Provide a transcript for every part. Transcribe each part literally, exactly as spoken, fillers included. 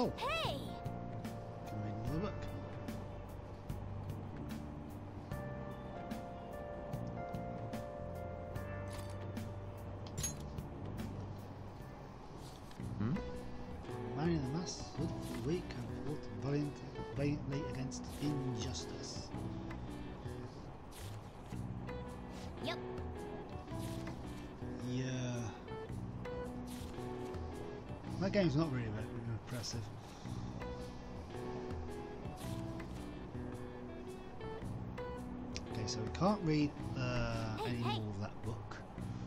Oh! Hey! Can we read another book? Hmm? Man in the mass stood for a week and fought valiant, valiantly against injustice. Yep. Yeah. That game's not really very impressive. Okay, so we can't read uh, Hey, any hey. more of that book.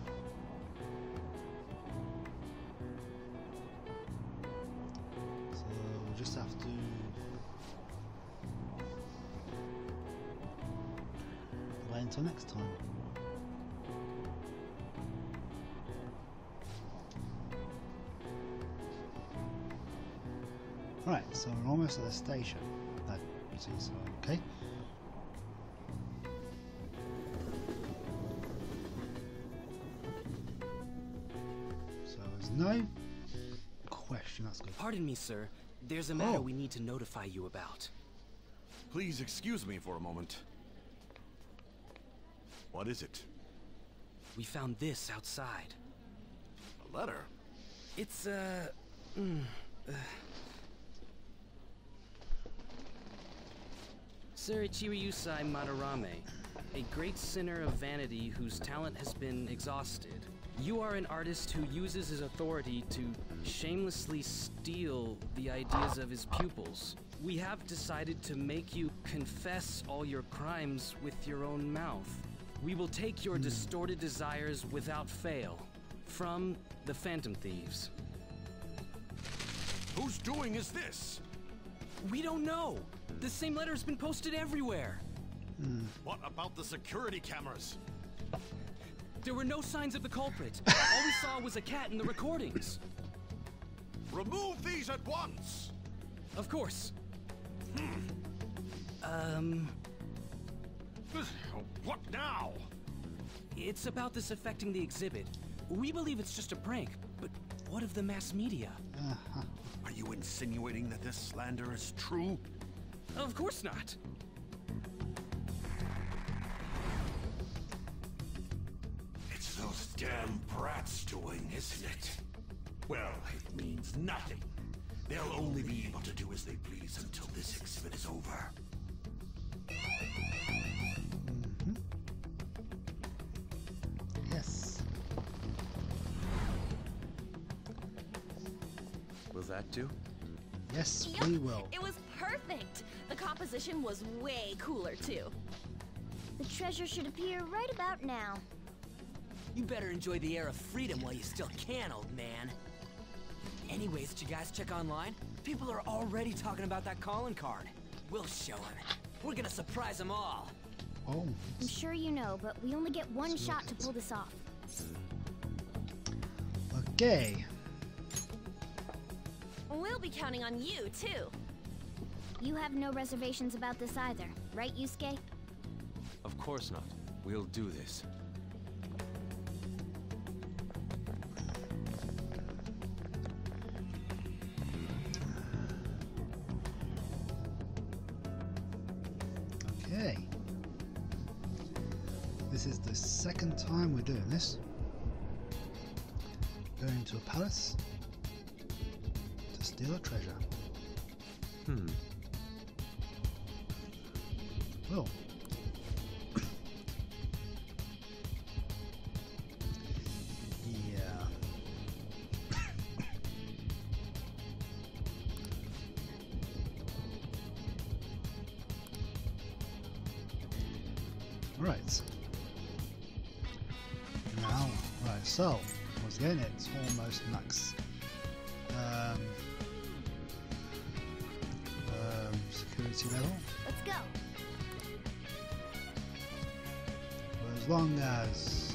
So we'll just have to wait until next time. Right, so we're almost at the station. That seems okay. So there's no question. That's good. Pardon me, sir. There's a matter Oh. we need to notify you about. Please excuse me for a moment. What is it? We found this outside. A letter? It's, uh... Mm, uh Sir Ichiryusai Madarame, a great sinner of vanity whose talent has been exhausted. You are an artist who uses his authority to shamelessly steal the ideas of his pupils. We have decided to make you confess all your crimes with your own mouth. We will take your distorted desires without fail. From the Phantom Thieves. Whose doing is this? We don't know! The same letter has been posted everywhere! What about the security cameras? There were no signs of the culprit. All we saw was a cat in the recordings. Remove these at once! Of course. Um, What now? it's about this affecting the exhibit. We believe it's just a prank, but what of the mass media? Uh-huh. Are you insinuating that this slander is true? Of course not. It's those damn brats doing, isn't it? Well, it means nothing. They'll only be able to do as they please until this exhibit is over. Yes. Will that do? Yes, Yup, we will. It was perfect. The composition was way cooler too. The treasure should appear right about now. You better enjoy the air of freedom while you still can, old man. Anyways, did you guys check online? People are already talking about that calling card. We'll show them. We're gonna surprise them all. Oh, I'm sure you know, but we only get one Let's shot look to at- pull this off. okay. We'll be counting on you too. You have no reservations about this either, right, Yusuke? Of course not. We'll do this. Okay. This is the second time we're doing this. Going to a palace to steal a treasure. Hmm. Well. yeah. Right. Now, right, so, once again, it's almost max um, um, security level. Let's go. But as long as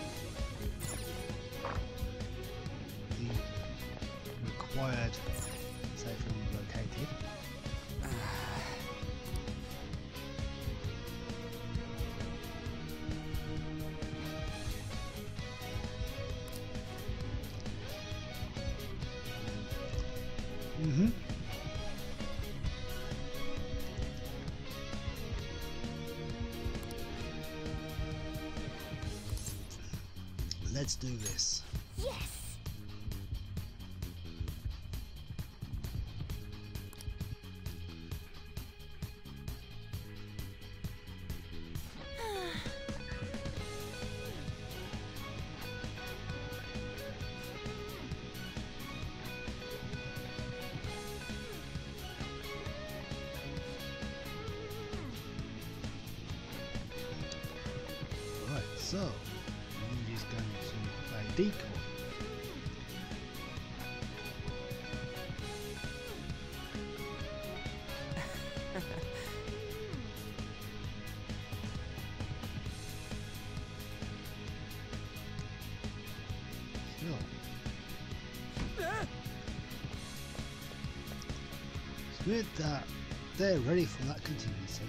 the required safe room is located, Mm-hmm. let's do this. Yes! Right, so Luigi's going to play decoy. It's good that they're ready for that contingency.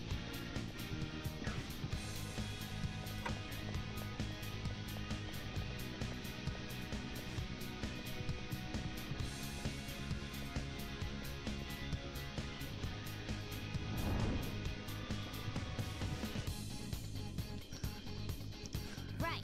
Right.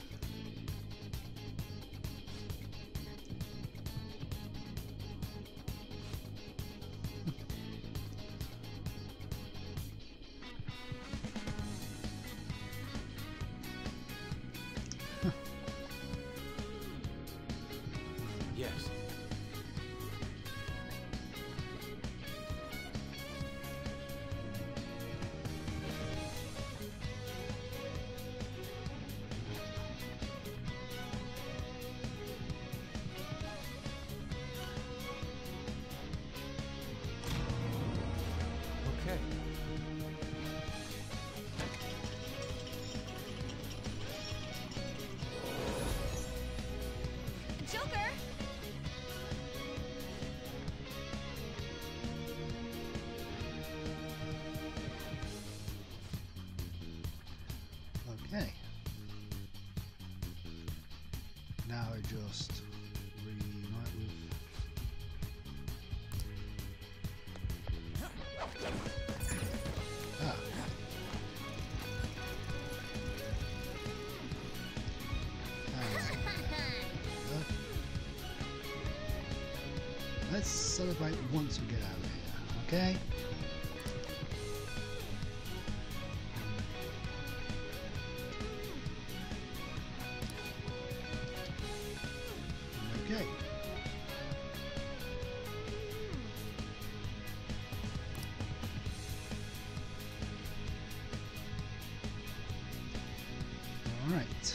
Yes. Okay. Joker! Okay. Now I just reunite with. Ah. Ah. Let's celebrate once we get out of here, okay? Okay. All right.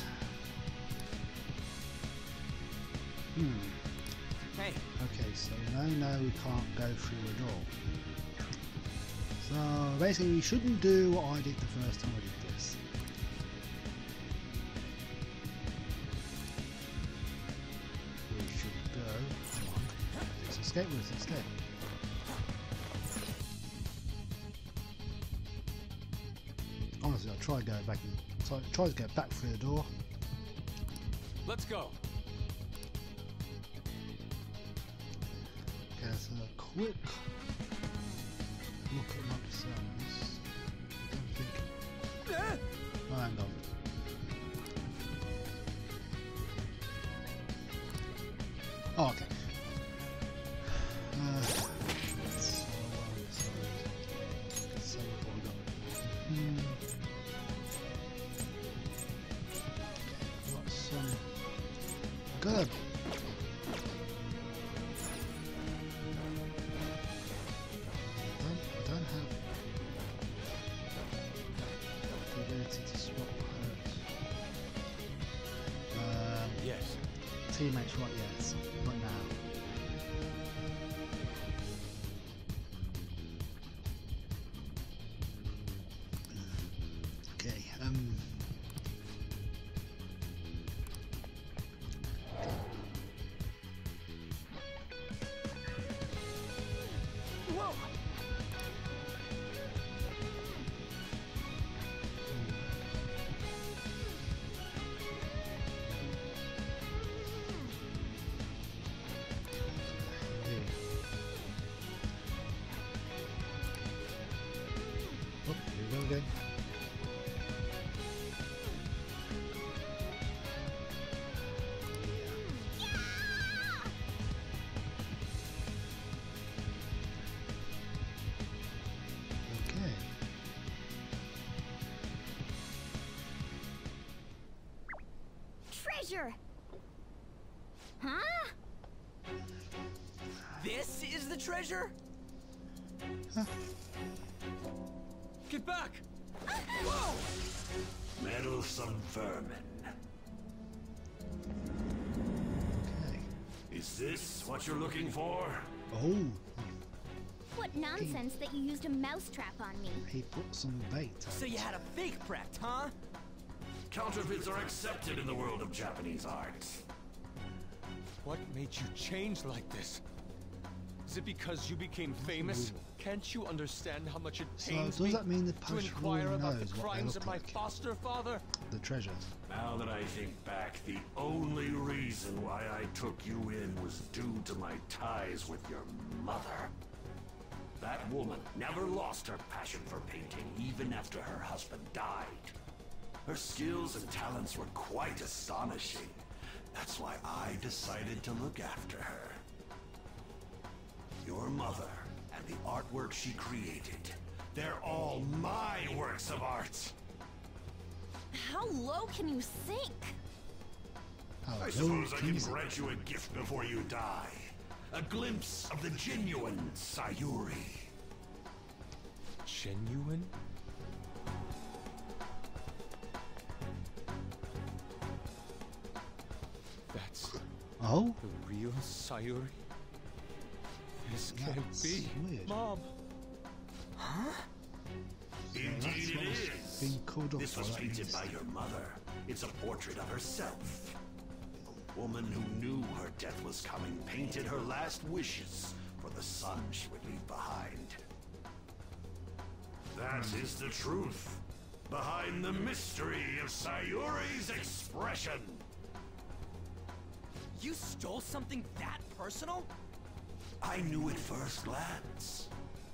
Hmm. Hey, Okay, so no, no, we can't go through the door. So basically, we shouldn't do what I did the first time I did this. We should go. Come on. Let's escape with us instead. Honestly, I'll try to go back and try, try to go back through the door. Let's go. Okay, so a quick look at my personas. I don't think. Oh, hang on. Oh, okay. Uh, so, um, so, so what we got? Hmm. Got some. Good. I don't, I don't have the ability to swap hurts. Um, Yes. teammates, right? Yes, not now. Okay. Um. whoa! Here. Oh, here we go again. treasure. Huh? This is the treasure? Huh. Get back! Whoa! Meddlesome vermin. Okay. Is this what you're looking for? Oh, What nonsense that you used a mousetrap on me. he put some bait out. So you had a fake prepped, huh? Counterfeits are accepted in the world of Japanese art. What made you change like this? Is it because you became famous? Can't you understand how much it So pains does me that mean the to post inquire rule about knows the what they crimes look of my like? foster father? The treasures. Now that I think back, the only reason why I took you in was due to my ties with your mother. That woman never lost her passion for painting, even after her husband died. Her skills and talents were quite astonishing. That's why I decided to look after her. Your mother and the artwork she created, they're all my works of art. How low can you sink? How I low suppose I can is it? grant you a gift before you die. A glimpse of the genuine Sayuri. Genuine? That's Oh, the real Sayuri? This can't That's be. weird. Mom! Indeed that's it what was is. being called up This for, was that painted means. by your mother. It's a portrait of herself. A woman who knew her death was coming painted her last wishes for the son she would leave behind. That is the truth behind the mystery of Sayuri's expression. You stole something that personal? I knew at first glance.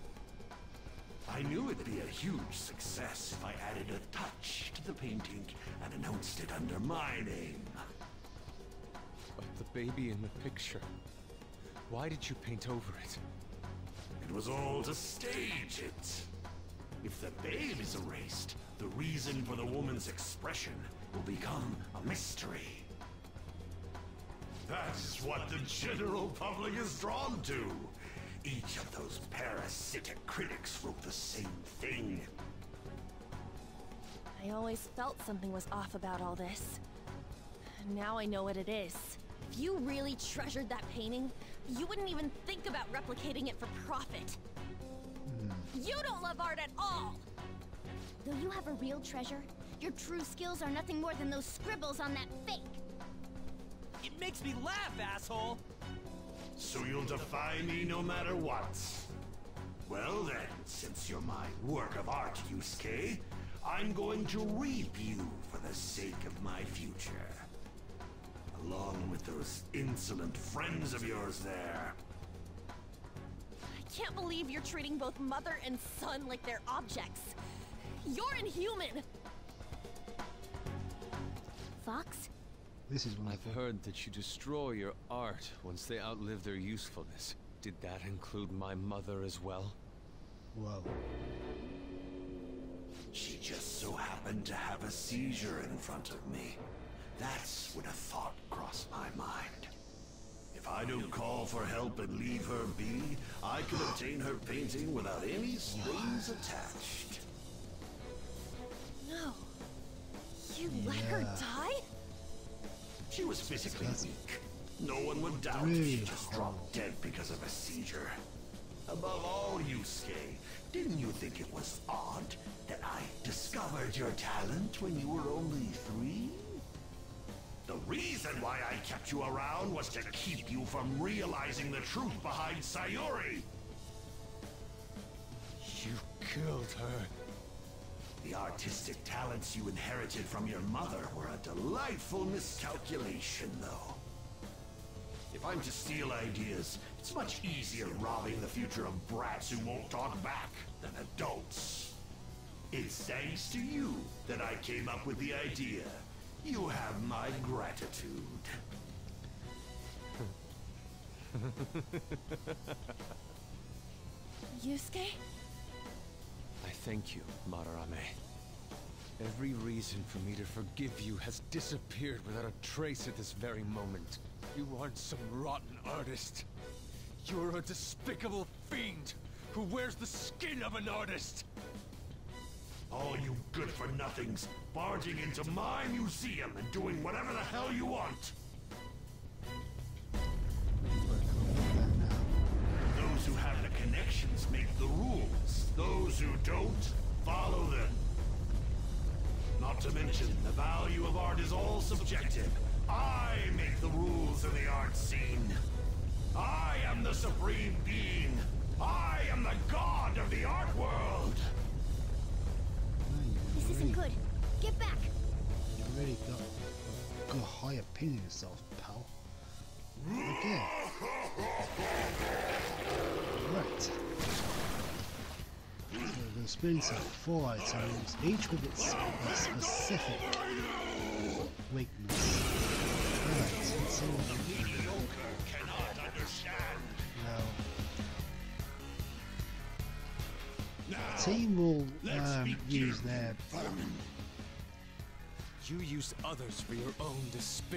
I knew it'd be a huge success if I added a touch to the painting and announced it under my name. But the baby in the picture. Why did you paint over it? It was all to stage it. If the babe is erased, the reason for the woman's expression will become a mystery. That's what the general public is drawn to. Each of those parasitic critics wrote the same thing. I always felt something was off about all this. Now I know what it is. If you really treasured that painting, you wouldn't even think about replicating it for profit. You don't love art at all! Though you have a real treasure, your true skills are nothing more than those scribbles on that fake. It makes me laugh, asshole! So you'll defy me no matter what. Well then, since you're my work of art, Yusuke, I'm going to reap you for the sake of my future. Along with those insolent friends of yours there. I can't believe you're treating both mother and son like they're objects. You're inhuman! Fox? This is one of I've heard that you destroy your art once they outlive their usefulness. Did that include my mother as well? Whoa. She just so happened to have a seizure in front of me. That's when a thought crossed my mind. If I don't call for help and leave her be, I could obtain her painting without any strings attached. No. You let her Yeah. die? She was physically weak. No one would doubt Really she just dropped dead because of a seizure. Above all, Yusuke, didn't you think it was odd that I discovered your talent when you were only three? The reason why I kept you around was to keep you from realizing the truth behind Sayuri. You killed her. The artistic talents you inherited from your mother were a delightful miscalculation, though. If I'm to steal ideas, it's much easier robbing the future of brats who won't talk back than adults. It's thanks to you that I came up with the idea. You have my gratitude. Yusuke? I thank you, Madarame. Every reason for me to forgive you has disappeared without a trace at this very moment. You aren't some rotten artist. You're a despicable fiend who wears the skin of an artist. All you good-for-nothings barging into my museum and doing whatever the hell you want. Those who have the connections make the rules. Those who don't, follow them. Not to mention, the value of art is all subjective. I make the rules in the art scene. I am the supreme being. I am the god of the art world. This isn't good. Get back. You really got, got a high opinion of yourself, pal. Again. Right. So we're experiencing four items, each with its uh, specific weakness. Right, let's see what we can do. Now, the team will um, use their... You use others for your own despair.